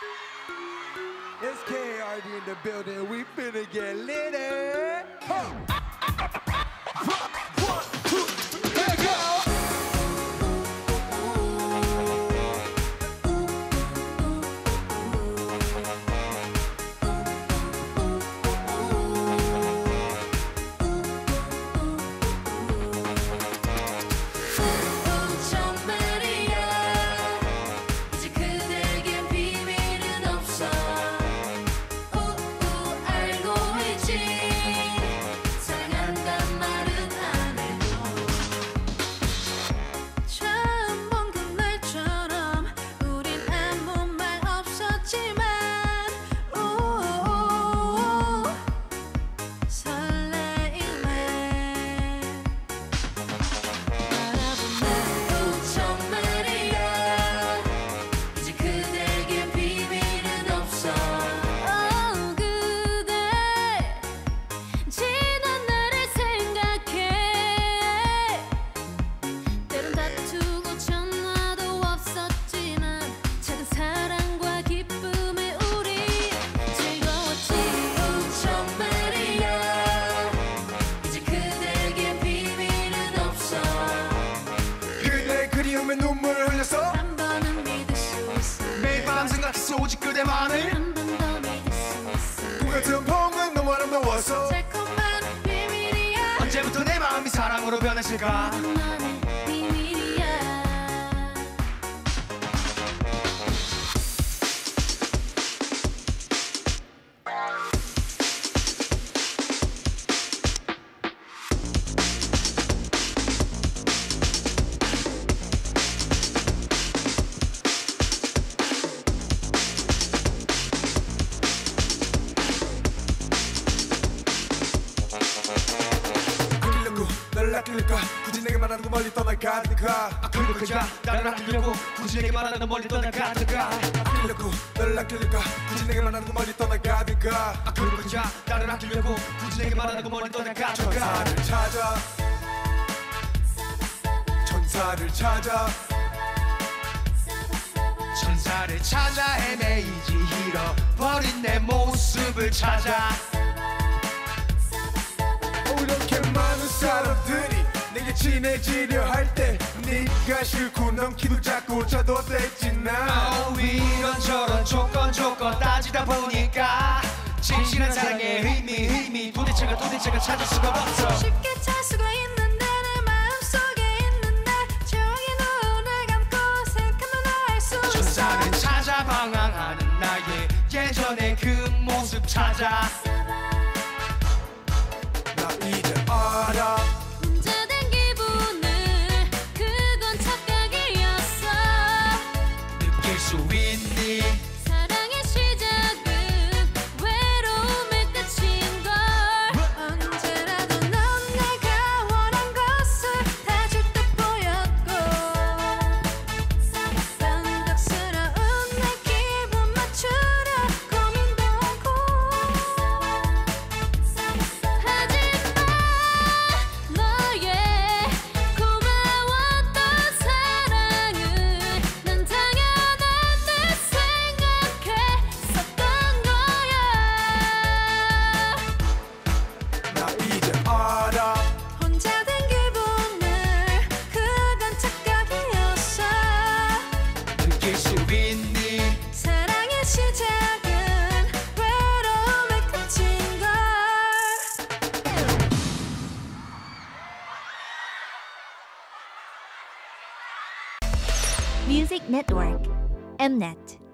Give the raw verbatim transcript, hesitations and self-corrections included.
It's K A R D in the building. We finna get lit. Huh. One, two, let go. 눈물을 흘렸어 한 번은 믿을 수 있어 매일 밤 생각했어 오직 그대만을 한 번 더 믿을 수 있어 꿈같은 봄은 너무 아름다웠어 달콤한 비밀이야 언제부터 내 마음이 사랑으로 변했을까 너만의 비밀이야 아끼려까 굳이 내게 말하는 거 멀리 떠나가든가 아끼려까 나를 아끼려고 굳이 내게 말하는 거 멀리 떠나가든가 아끼려고 너를 아끼려까 굳이 내게 말하는 거 멀리 떠나가든가 아끼려까 나를 아끼려고 굳이 내게 말하는 거 멀리 떠나가든가 천사를 찾아 천사를 찾아 천사를 찾아 헤매이지 잃어버린 내 모습을 찾아 이렇게 많은 사람들이 내게 친해지려 할 때 네가 싫고 넌 기도 잡고 저도 됐지 나 oh, 이런저런 조건 조건 따지다 보니까 진실한 사랑의 의미 의미 도대체가 도대체가 찾을 수가 없어 쉽게 찾을 수가 있는데 내 마음속에 있는 날 조용히 눈을 감고 생각하면 알 수 있어 천사를 찾아 방황하는 나의 예전의 그 모습 찾아 이제 알아 혼자 된 기분을 그건 착각이었어 느낄 수 있니 사랑의 시작은 외로움의 끝인걸 언제라도 넌 내가 원한 것을 다 줄 듯 보였고 변덕스러운 내 기분 맞추려 고민도 하고 Music Network, Mnet.